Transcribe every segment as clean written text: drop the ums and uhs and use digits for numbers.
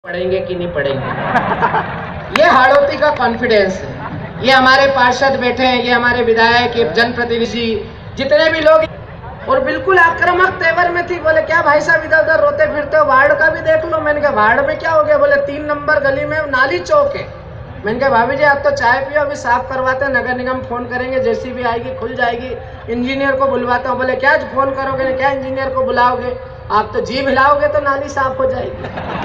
पढ़ेंगे कि नहीं पढ़ेंगे। ये हाड़ौती का कॉन्फिडेंस है। ये हमारे पार्षद बैठे हैं, ये हमारे विधायक, ये जनप्रतिनिधि, जितने भी लोग, और बिल्कुल आक्रामक तेवर में थी। बोले क्या भाई साहब इधर उधर रोते फिरते हो, वार्ड का भी देख लो। मैंने कहा वार्ड में क्या हो गया? बोले 3 नंबर गली में नाली चौक है। मैंने कहा भाभी जी आप तो चाय पियो, अभी साफ करवाते हैं, नगर निगम फोन करेंगे, जेसीबी आएगी खुल जाएगी, इंजीनियर को बुलवाता हूँ। बोले क्या फोन करोगे, क्या इंजीनियर को बुलाओगे? आप तो जीभ हिलाओगे तो नाली साफ हो जाएगी।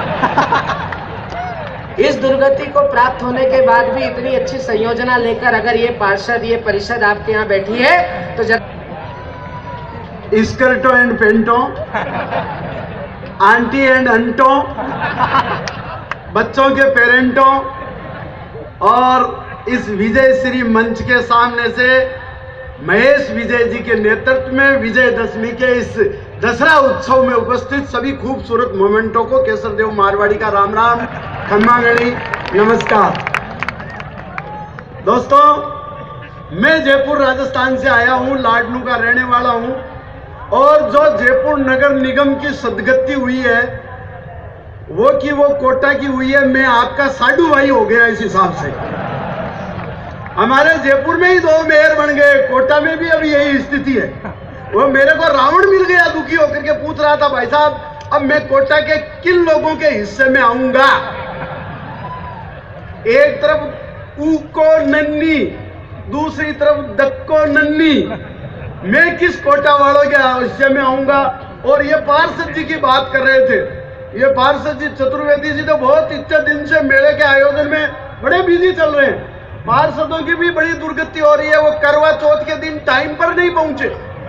इस दुर्गति को प्राप्त होने के बाद भी इतनी अच्छी संयोजना लेकर अगर ये पार्षद, ये परिषद आपके यहाँ बैठी है तो स्कर्टो एंड पेंटो, आंटी एंड अंटो, बच्चों के पेरेंटों और इस विजय श्री मंच के सामने से महेश विजय जी के नेतृत्व में विजयदशमी के इस दशहरा उत्सव में उपस्थित सभी खूबसूरत मोमेंटों को केसर देव मारवाड़ी का राम राम, खम्मा गणी, नमस्कार। दोस्तों, मैं जयपुर राजस्थान से आया हूं, लाडनू का रहने वाला हूं, और जो जयपुर नगर निगम की सदगति हुई है वो कोटा की हुई है। मैं आपका साडू भाई हो गया इस हिसाब से। हमारे जयपुर में ही 2 मेयर बन गए, कोटा में भी अभी यही स्थिति है। वो मेरे को रावण मिल गया, दुखी होकर के पूछ रहा था भाई साहब अब मैं कोटा के किन लोगों के हिस्से में आऊंगा। एक तरफ ऊको नन्नी, दूसरी तरफ दक्को नन्नी, मैं किस कोटा वालों के हिस्से में आऊंगा। और ये पार्षद जी की बात कर रहे थे, ये पार्षद जी चतुर्वेदी जी तो बहुत इच्छा दिन से मेले के आयोजन में बड़े बिजी चल रहे हैं। पार्षदों की भी बड़ी दुर्गति हो रही है, वो करवा चौथ के दिन टाइम पर नहीं पहुंचे।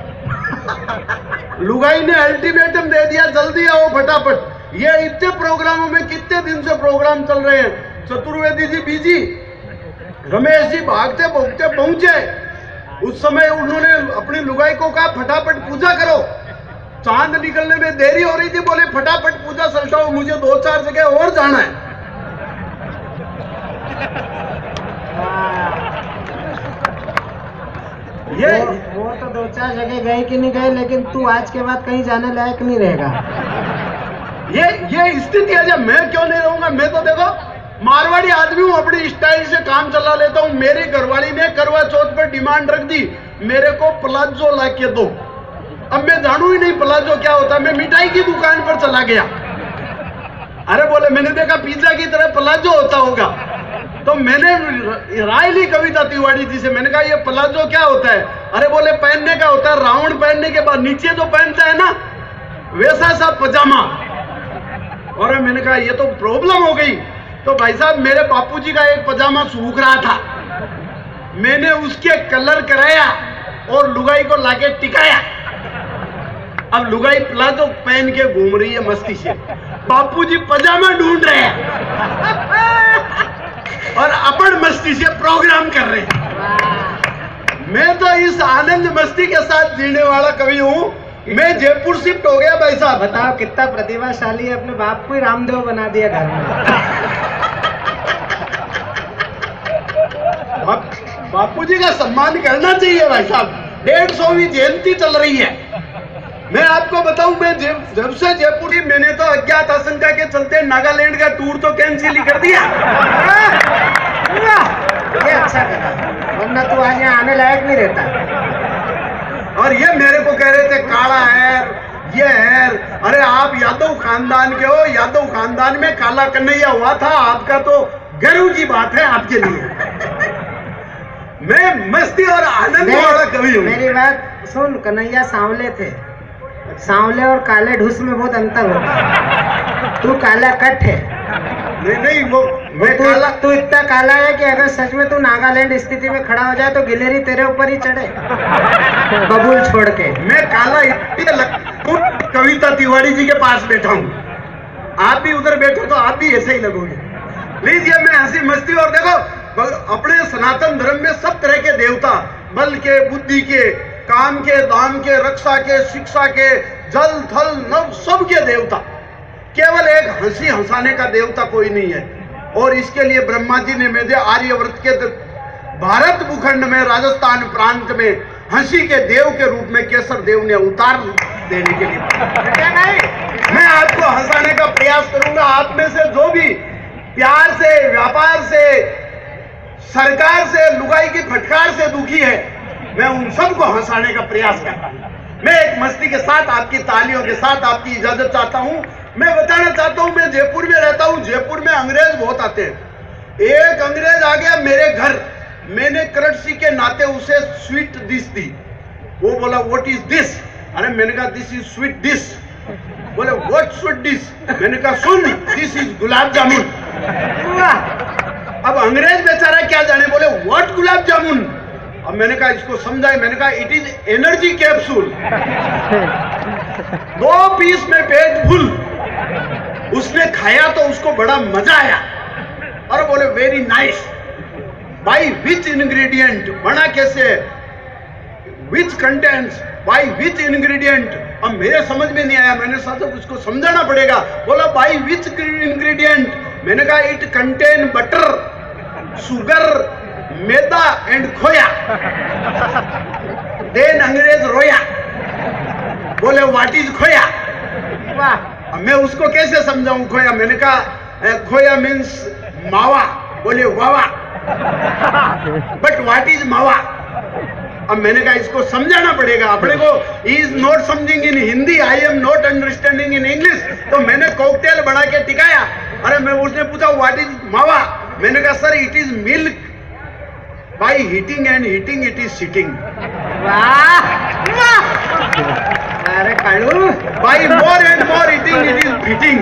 लुगाई ने अल्टीमेटम दे दिया जल्दी आओ फटाफट। ये इतने प्रोग्रामों में कितने दिन से प्रोग्राम चल रहे हैं, चतुर्वेदी जी बिजी, रमेश जी भागते भोगते पहुंचे। उस समय उन्होंने अपनी लुगाई को कहा फटाफट पूजा करो, चांद निकलने में देरी हो रही थी, बोले फटाफट पूजा सलटाओ, मुझे 2-4 जगह और जाना है। ये वो तो 2-4 जगह गए कि नहीं गए, लेकिन तू आज के बाद कहीं जाने लायक नहीं रहेगा। ये स्थिति है। जब मैं क्यों नहीं रहूंगा? मैं तो देखो मारवाड़ी आदमी हूं, अपनी स्टाइल से काम चला लेता हूं। मेरी घरवाली ने करवा चौथ पर डिमांड रख दी, मेरे को प्लाजो ला के दो। अब मैं जानू ही नहीं प्लाजो क्या होता है। मैं मिठाई की दुकान पर चला गया, अरे बोले मैंने देखा पिज्जा की तरह प्लाजो होता होगा, तो मैंने राय ली कविता तिवारी जी से। मैंने कहा ये प्लाजो क्या होता है? अरे बोले पहनने का होता है, राउंड पहनने के बाद नीचे जो पहनता है ना वैसा सा पजामा। और मैंने कहा ये तो प्रॉब्लम हो गई। तो भाई साहब मेरे बापूजी का एक पजामा सूख रहा था, मैंने उसके कलर कराया और लुगाई को लाके टिकाया। अब लुगाई प्लाजो पहन के घूम रही है मस्ती से, बापूजी पजामा ढूंढ रहे हैं और अपन मस्ती से प्रोग्राम कर रहे हैं। मैं तो इस आनंद मस्ती के साथ जीने वाला कवि हूं। मैं जयपुर शिफ्ट हो गया भाई साहब। बताओ कितना प्रतिभाशाली है, अपने बाप को ही रामदेव बना दिया घर में। बापूजी का सम्मान करना चाहिए भाई साहब। 150वीं जयंती चल रही है। मैं आपको बताऊं, मैं जब से जयपुर ही, मैंने तो अज्ञात आशंका के चलते नागालैंड का टूर तो कैंसिल ही कर दिया। ये अच्छा करा, वरना तू आज यहाँ आने लायक नहीं रहता। और ये मेरे को कह रहे थे काला हैर, ये हैर। अरे आप यादव खानदान के हो, यादव खानदान में काला कन्हैया हुआ था, आपका तो गर्व की बात है आपके लिए। मैं मस्ती और आनंद वाला कवि हूँ। मेरी बात सुन, कन्हैया सांवले थे, सांवले और काले ढूस में बहुत अंतर होता है। तू काला कट है। नहीं वो मैं काला, तू इतना काला है कि अगर सच में तू नागालैंड स्थिति में खड़ा हो जाए तो गिलेरी तेरे ऊपर ही चढ़े बबूल छोड़ के। मैं काला इसलिए कविता तिवारी जी के पास बैठा हूँ, आप भी उधर बैठो तो आप भी ऐसे ही लगोगे। प्लीज ये मैं हंसी मस्ती। और देखो अपने सनातन धर्म में सब तरह के देवता, बल के, बुद्धि के, काम के, दाम के, रक्षा के, शिक्षा के, जल थल नभ सब के देवता, केवल एक हंसी हंसाने का देवता कोई नहीं है। और इसके लिए ब्रह्मा जी ने मेरे आर्यव्रत के भारत भूखंड में राजस्थान प्रांत में हंसी के देव के रूप में केसर देव ने अवतार देने के लिए नहीं। मैं आपको हंसाने का प्रयास करूंगा। आप में से जो भी प्यार से, व्यापार से, सरकार से, लुगाई की फटकार से दुखी है, मैं उन सबको हंसाने का प्रयास करता हूं। मैं एक मस्ती के साथ, आपकी तालियों के साथ आपकी इजाजत चाहता हूं। मैं बताना चाहता हूं, मैं जयपुर में रहता हूं। जयपुर में अंग्रेज बहुत आते हैं। एक अंग्रेज आ गया मेरे घर, मैंने करटसी के नाते उसे स्वीट डिश दी। वो बोला व्हाट इज दिस? अरे मैंने कहा दिस इज स्वीट डिश। बोले व्हाट स्वीट डिश? मैंने कहा सुन, दिस इज गुलाब जामुन। अब अंग्रेज बेचारा क्या जाने, बोले व्हाट गुलाब जामुन? अब मैंने कहा इसको समझाए, मैंने कहा it is energy capsule. 2 piece में पेट फुल। उसने खाया तो उसको बड़ा मजा आया और बोले very nice. By which ingredient? बना कैसे? Which contents? By which ingredient? अब मेरे समझ में नहीं आया। मैंने सोचा उसको समझाना पड़ेगा। बोला बाई विच इंग्रेडिएंट? मैंने कहा it contain butter, sugar, maida and khoya. Then अंग्रेज रोया, बोले व्हाट इज खोया? वाह, मैं उसको कैसे समझाऊं खोया? मैंने कहा खोया मीन्स मावा। बोले वावा, बट व्हाट इज मावा? अब मैंने कहा इसको समझाना पड़ेगा अपने को। इज नॉट समझिंग in Hindi, I am not understanding in English. तो मैंने कॉकटेल बना के टिकाया। अरे मैं उसने पूछा व्हाट इज मावा? मैंने कहा sir it is milk, by heating and heating it is sitting. अरे Kalu, by more and more eating it is beating.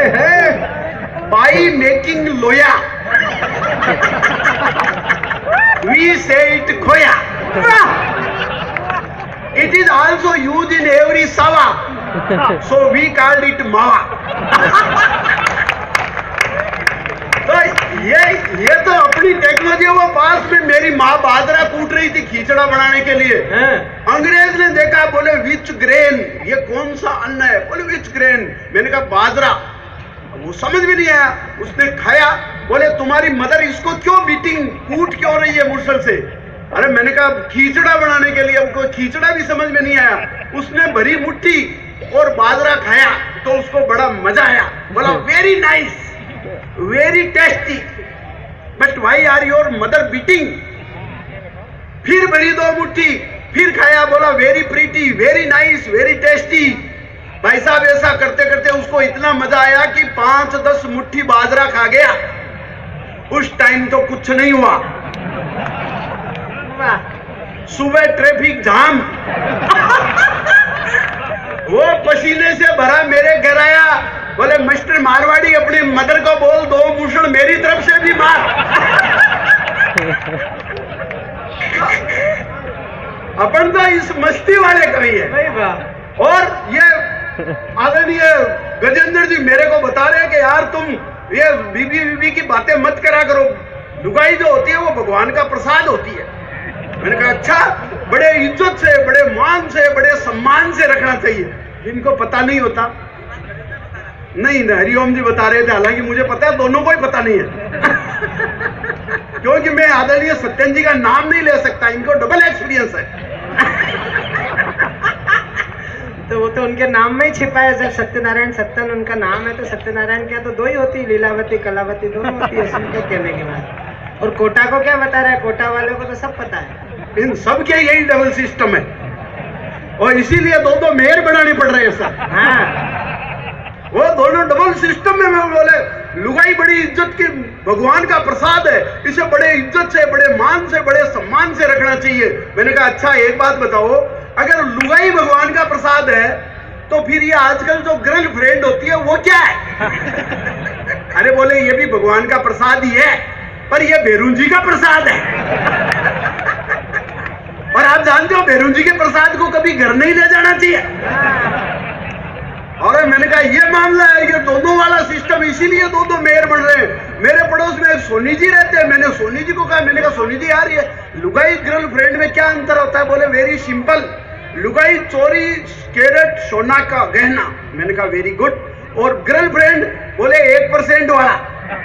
By making लोया we say it khoya. It is also used in every sawa, so we called it mawa. तो ये तो अपनी technology. वो पास में मेरी माँ बाजरा कूट रही थी खिचड़ा बनाने के लिए। अंग्रेज ने देखा, बोले विच ग्रेन? ये कौन सा अन्न है? बोले विच ग्रेन? मैंने कहा बाजरा। वो समझ भी नहीं आया। उसने खाया, बोले तुम्हारी मदर इसको क्यों बीटिंग, कूट क्यों रही है मुर्सल से? अरे मैंने कहा खिचड़ा बनाने के लिए। उनको खिचड़ा भी समझ में नहीं आया। उसने भरी मुट्ठी और बाजरा खाया तो उसको बड़ा मजा आया। बोला very nice, very tasty, but why are your mother beating? फिर भरी 2 मुट्ठी, फिर खाया, बोला very pretty, very nice, very tasty. भाई साहब ऐसा करते करते उसको इतना मजा आया कि 5-10 मुट्ठी बाजरा खा गया। उस टाइम तो कुछ नहीं हुआ। सुबह ट्रैफिक जाम, वो पसीने से भरा मेरे घर आया। बोले मिस्टर मारवाड़ी अपनी मदर को बोल 2 मुसड़ मेरी तरफ से भी मार। अपन तो इस मस्ती वाले कवि है। और ये आदरणीय गजेंद्र जी मेरे को बता रहे हैं कि यार तुम ये बीबी की बातें मत करा करो। लुगाई जो होती है वो भगवान का प्रसाद होती है। मैंने कहा अच्छा, बड़े इज्जत से, बड़े मान से, बड़े सम्मान से रखना चाहिए। इनको पता नहीं होता। नहीं, हरिओम जी बता रहे थे, हालांकि मुझे पता है, दोनों को ही पता नहीं है। क्योंकि मैं आदरणीय सत्यन जी का नाम नहीं ले सकता, इनको डबल एक्सपीरियंस है। तो वो तो उनके नाम में ही छिपा है। जब सत्यनारायण सत्यन उनका नाम है तो सत्यनारायण क्या तो 2 ही होती, लीलावती कलावती दोनों होती है उनके कहने के बाद। और कोटा को क्या बता रहा है? कोटा वालों को तो सब पता है। इन सब के यही डबल सिस्टम है और इसीलिए 2 मेयर बनाने पड़ रहे हैं सर। हाँ, वो दोनों डबल सिस्टम में बोले लुगाई बड़ी इज्जत की, भगवान का प्रसाद है, इसे बड़े इज्जत से, बड़े मान से, बड़े सम्मान से रखना चाहिए। मैंने कहा अच्छा एक बात बताओ, अगर लुगाई भगवान का प्रसाद है तो फिर ये आजकल जो गर्लफ्रेंड होती है वो क्या है? अरे बोले ये भी भगवान का प्रसाद ही है, पर ये भैरून जी का प्रसाद है। और आप जानते हो भैरून जी के प्रसाद को कभी घर नहीं ले जाना चाहिए। और मैंने कहा ये मामला है, ये दोनों वाला सिस्टम, इसीलिए 2 मेयर बन रहे हैं। मेरे पड़ोस में एक सोनी जी रहते हैं। मैंने सोनी जी को कहा, मैंने कहा सोनी जी यार ये लुगाई गर्लफ्रेंड में क्या अंतर होता है? बोले वेरी सिंपल, लुगाई चोरी कैरेट सोना का गहना। मैंने कहा वेरी गुड। और गर्लफ्रेंड बोले 1% वाला।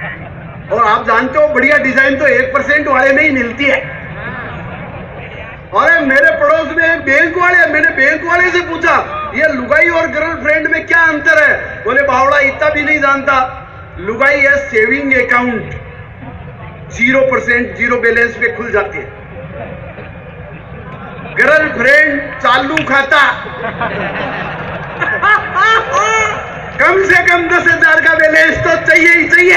और आप जानते हो बढ़िया डिजाइन तो 1% वाले में ही मिलती है। अरे मेरे पड़ोस में एक बैंक वाले, मैंने बैंक वाले से पूछा ये लुगाई और गर्लफ्रेंड में क्या अंतर है? बोले बावड़ा इतना भी नहीं जानता, लुगाई है सेविंग अकाउंट, 0% जीरो बैलेंस पे खुल जाती है, गर्लफ्रेंड चालू खाता कम से कम 10,000 का बैलेंस तो चाहिए ही चाहिए,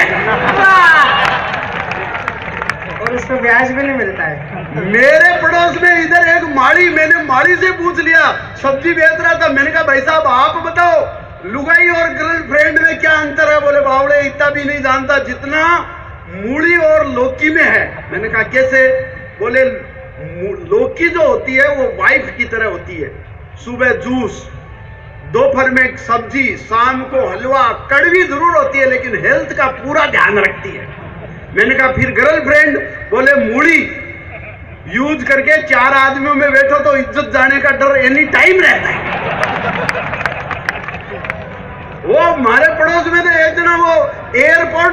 और उसको ब्याज भी नहीं मिलता है। मेरे पड़ोस में इधर एक माड़ी, मैंने माड़ी से पूछ लिया, सब्जी बेच रहा था, मैंने कहा भाई साहब आप बताओ लुगाई और गर्लफ्रेंड में क्या अंतर है? बोले बावड़े इतना भी नहीं जानता जितना मूली और लौकी में है। मैंने कहा कैसे? बोले लौकी जो होती है वो वाइफ की तरह होती है, सुबह जूस, दोपहर में सब्जी, शाम को हलवा, कड़वी जरूर होती है लेकिन हेल्थ का पूरा ध्यान रखती है। मैंने कहा फिर गर्लफ्रेंड? बोले मूली यूज करके 4 आदमियों में बैठो तो इज्जत जाने का डर एनी टाइम रहता है। वो हमारे पड़ोस में तो एक जना वो एयरपोर्ट